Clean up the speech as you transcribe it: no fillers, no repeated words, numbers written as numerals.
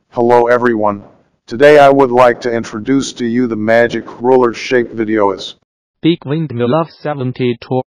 Hello everyone. Today I would like to introduce to you the magic ruler shape video is Big Windmill of 72.